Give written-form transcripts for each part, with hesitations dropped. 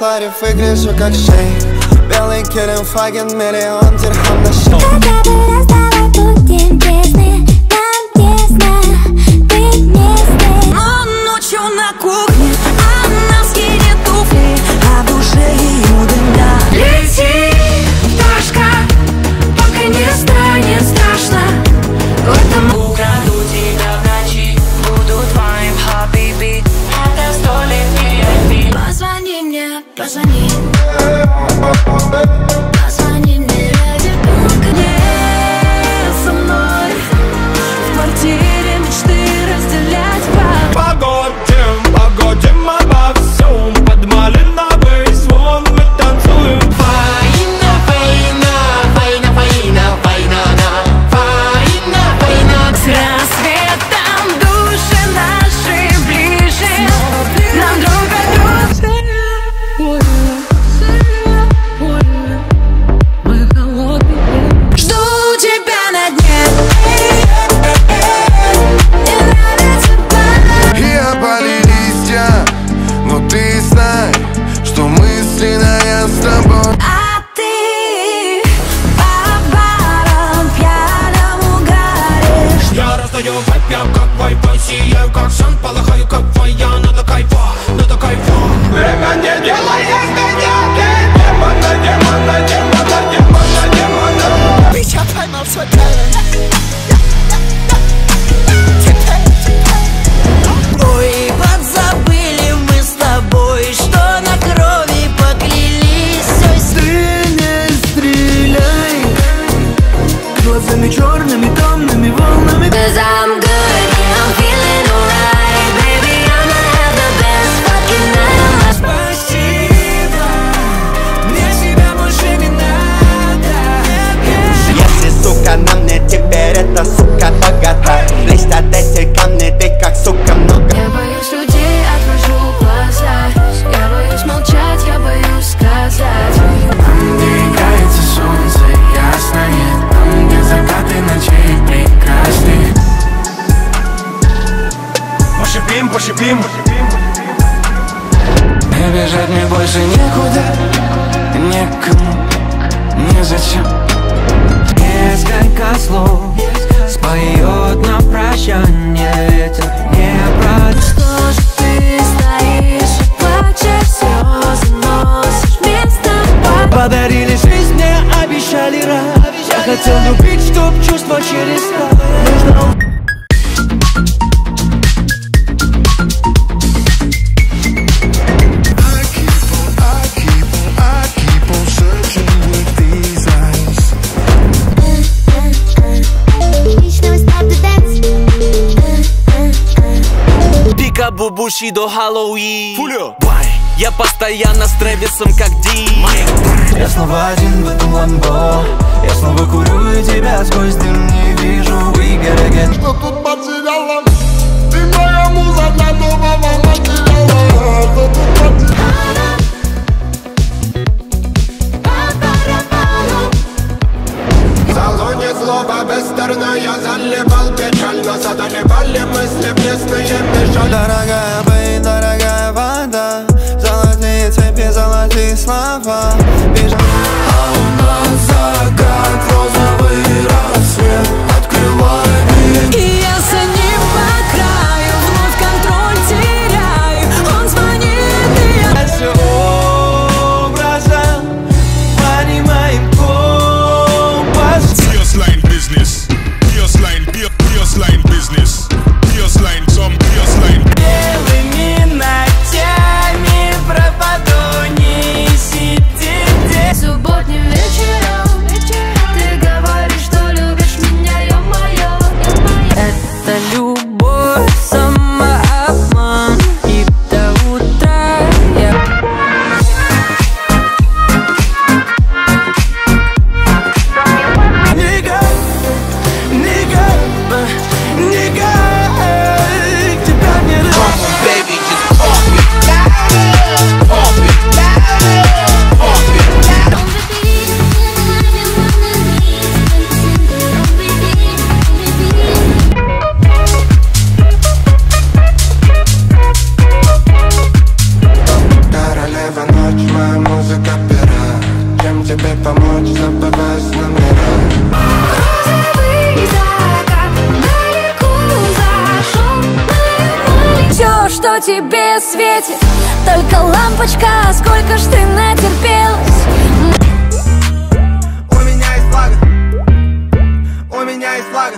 фларе выгляжу как шейх. Белый Гелендваген, миллион дирхам на шее. Хотя бы раз давай будем честны, нам тесно быть вместе. Но ночью на кухне, а на скине туфли, а в душе ему дымя. Лети, пташка, пока не станет страшно. Украду тебя в ночи, буду твоим хабиби. Это 100 лет VIP. Позвони мне, позвони. Позвони мне ради бога. Не со мной в квартире мечты разделять вам. Погодим, погодим обо всем. Под малиновый звон мы танцуем. Фаина, фаина, фаина, фаина, фаина, фаина, фаина. С рассветом души наши ближе, нам друг от друга. Мы холодные. Жду тебя на дне. Мне нравится пара. И опали листья, но ты знай, что мысленная с тобой. А ты по барам пьяным угоришь. Я раздаю вайп, я как вайп, сияю как сон, полыхаю как фая. Надо кайфа, надо кайфа. Время не делает коньяки. Демона, демона, демона, демона, демона. Bitch, я поймал свой талант. Ой, подзабыли мы с тобой, что на крови поклялись. Ты не стреляй глазами черными, томными волнами. 'Cause I'm good, yeah, I'm feeling alright. Baby, I'ma have the best fucking night of my life. Спасибо, мне тебя больше не надо. Если, сука, на мне теперь эта сука богата. Блестят эти камни, ты как, сука, много. Я боюсь людей, отвожу глаза. Я боюсь молчать, я боюсь сказать. Там, где играется солнце, ясно нет. Там, где закаты ночей прекрасны. Пошипим, пошипим. Бежать мне больше некуда, некому, незачем. Несколько слов споет на прощание ветер, не прочь. Что ж ты стоишь и плачешь, слезы носишь вместо пар. Подарили жизнь, мне обещали рай. Я хотел любить, чтоб чувства через рай. Бубуши до Хэллоуин. Я постоянно с Трэвисом как Ди. Я снова один в этом ламбо. Я снова курю и тебя сквозь дым не вижу. We gotta get. Что тут потеряла? Ты моя муза для нового материала. Что тут потеряла? В салоне злоба бестерная. Заливал печально, задолевали мысли пресные мешали. Дорогая, бей, дорогая вода. Золотые цепи, золотые слова. А у нас закат, розовый рассвет. Открывай дверь. И я за ним по краю вновь контроль теряю. Он звонит, и я Все образом понимаем компас. Baseline business, baseline business, baseline some baseline. Белыми ночами пропаду, не сидеть. тебе светит только лампочка, сколько ж ты натерпелась. У меня есть флага, у меня есть флага.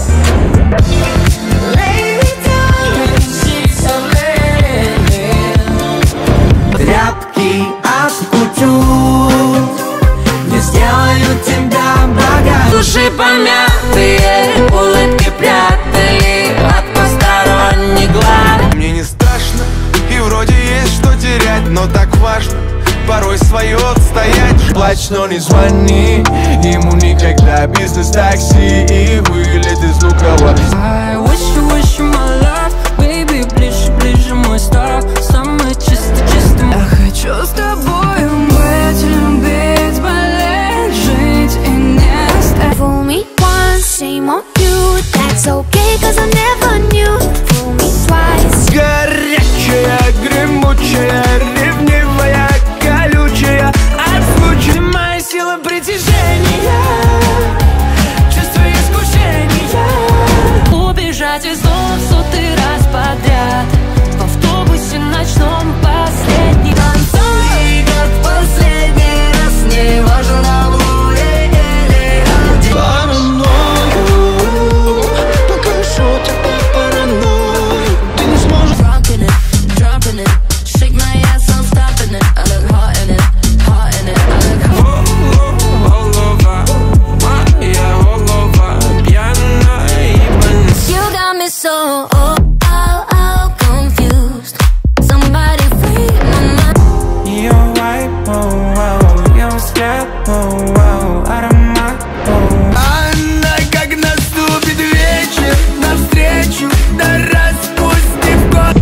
Тряпки от кутюр не сделают тебя богатым. Души помятые, улыбки прятали от посторонних глаз. Мне не страшно, и вроде есть что терять, но так важно порой свое отстоять. Плачь, но не звони ему никогда. Бизнес-такси и вылет из лукава. I wish you my love, baby, ближе, ближе мой стар. Самый чистый. Я хочу с тобой быть, любить, болеть, жить и не стать. Fool me once, shame on you. That's okay, cause I never knew. Fool me twice. Горячая, гремучая, ревнивая, колючая. От случая Моя сила притяжения, чувство искушения. Убежать из дома в сотый раз подряд. В автобусе ночном последний. Танцуй, как в последний раз. Не важно, луе или один. паранойю, покажу тебе паранойю. Ты не сможешь. Dropping it, shake my ass, I'm stopping it. I look hot in it, hot in it. I look hot. Голова, моя голова пьяна и больна. You got me so confused. Somebody free my mind. Ее вайб, ее взгляд, аромат. Она как наступит вечер, навстречу, да распустив год.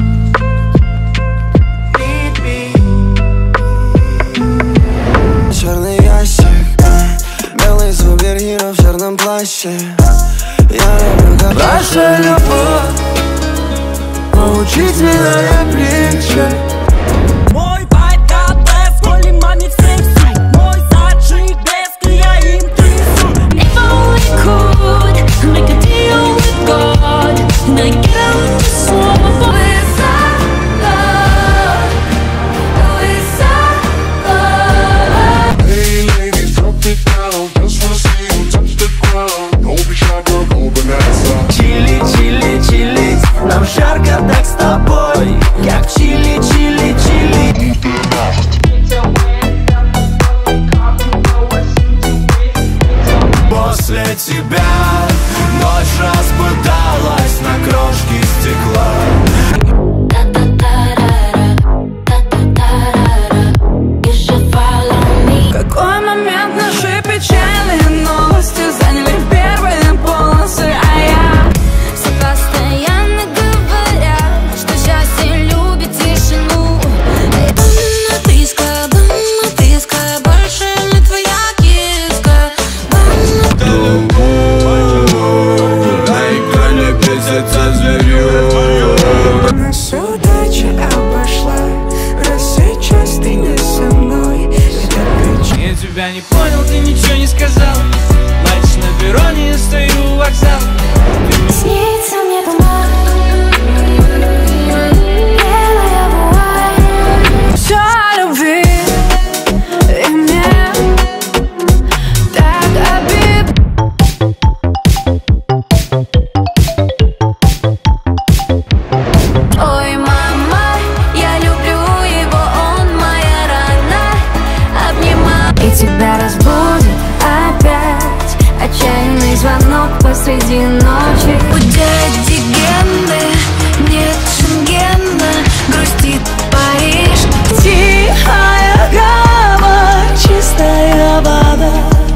Черный ящик, белый супергеро в черном плаще. Я люблю, как ваша любовь, поучить меня на плече. Мой вайб КБ, коли манит сексу. Мой заджиг блеск, я им трясу. If only could make a deal with God and I get out the swamp. Hey ladies, drop it down. Just wanna see you touch the ground. Don't be shy, girl, go bonanza. Чили, чили, чили, нам жарко так с тобой, как чили, чили, чили. После тебя ночь распыталась на крошки стекла. You should follow me. Какой момент нашей печали новости заняли первые полосы, а я Все постоянно говорят, что счастье любит тишину. Бомна тыска, больше не твоя киска. На экране бесится зверю. нас удача обошла. Раз сейчас ты не со мной, это причина. Я тебя не понял, ты ничего не сказал. Мальчик на перроне, я стою у вокзала. Снится мне туман, белая вуаль. Все о любви, и мне так обидно. Ой, мама, я люблю его, он моя рана. Обнимаю, и тебя разбудит опять отчаянный звонок посреди ночи. У дяди Генды нет шенгена, грустит Париж. Тихая гавань, чистая вода.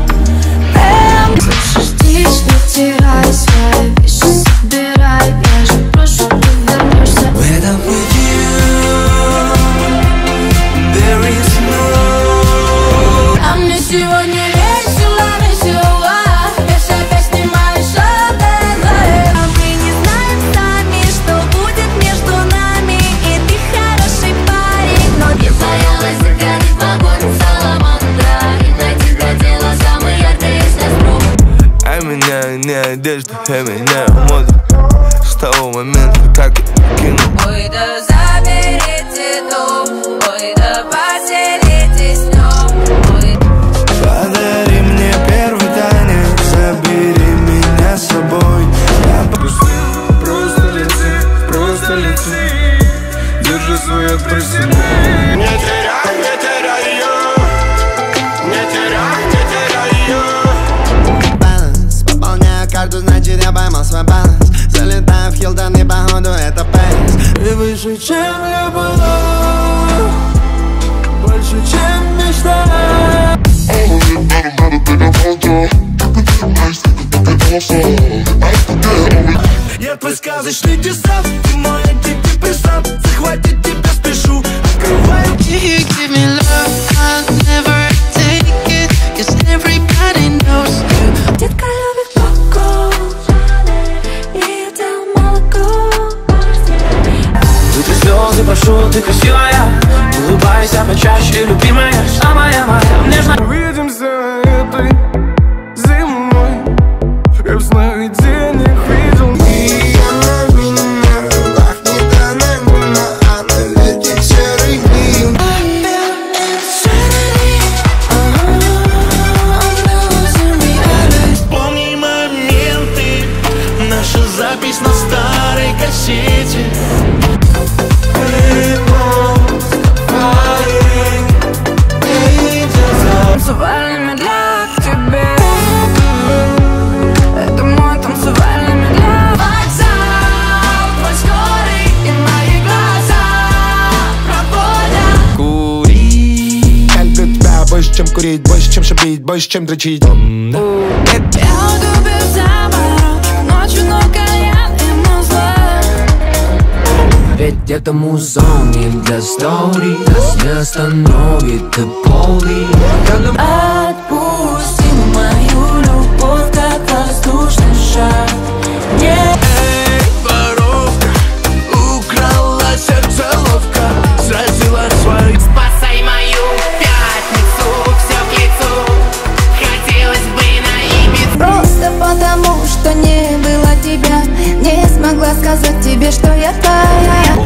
Здесь вытирай свои вещи, собирай, я же прошу, ты вернешься. When I'm with you, there is no. А мне сегодня весело, весело. Я все опять снимаю шатены. А мы не знаем сами, что будет между нами. И ты хороший парень, но не боялась загореть в огонь саламандра. И найти хотела самый яркий из костров. Я меняю не одежду, я меняю моду. С того момента, как я кинул. Ой, да держит при себе. Не теряй ее. Не теряй ее. Баланс, пополняю карту, значит я поймал свой баланс. Залетаю в Хилтон и походу это пейс. Ты выше, чем я была, больше, чем мечта. Я твой сказочный десант, ты мой антидепрессант. Захватить тебя спешу, открываю. Give me love, I'll never take it, 'cause everybody knows you. Детка любит коко, и это молоко. Вытри слезы, прошу, ты красивая. Улыбайся почаще, любимая, самая моя нежная. Увидимся этой зимой. Я в снах денег видел. И она меня пахнет, она гуна, она летит серый мил. Вспомни моменты, наша запись на старой кассете. Танцевальный медляк тебе. Это мой танцевальный медляк. Вокзал твой скорый, и мои глаза проводят. Курить. Я люблю тебя больше, чем курить, больше, чем шипить, больше, чем дрочить. Я убил заморочек, ночью но кальян и музла. Ведь это музон не для стори, нас не остановит ты полный. Отпусти мою любовь, как воздушный шар. Эй, воровка, украла сердце ловко, сразила свои. Спасай мою пятницу, все к лицу. Хотелось бы на Ибицу. Просто потому, что не было тебя, не смогла сказать тебе, что я твоя.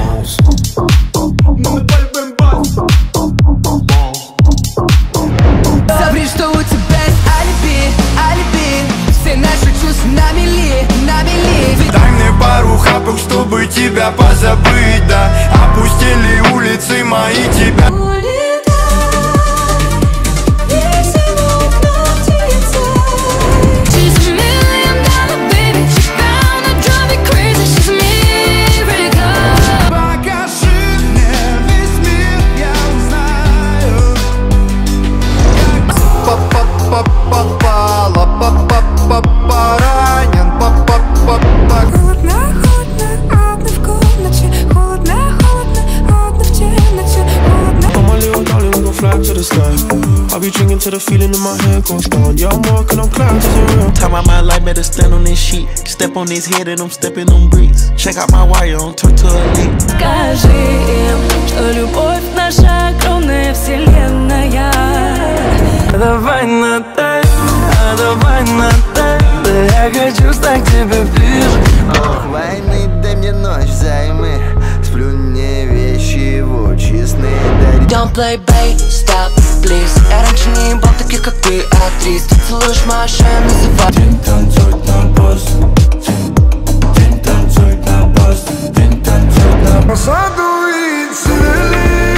Смотри, что у тебя есть алиби, алиби. Все наши чувства на мели, на мели. Дай мне пару хапок, чтобы тебя позабыть, да. Опустили улицы мои тебя. I'll be drinking till the feeling in my head goes down. Yeah, I'm walking on clouds, is it real? Time out my life, better stand on this sheet. Step on this head and I'm stepping on bricks. Check out my wire, on talk to a leak. Скажи им, что любовь наша огромная вселенная. Давай на тайм, а давай на тайм. Да я хочу стать к тебе ближе. Войны, дай мне ночь взаймы. Сплю не вещи его честные дари. Don't play bass, stop, please. Я раньше не ебал таких, как ты, актрис. Ты целуешь мои шеи, называй. День танцует на босс. День танцует на босс. День танцует на босс. Саду и цели.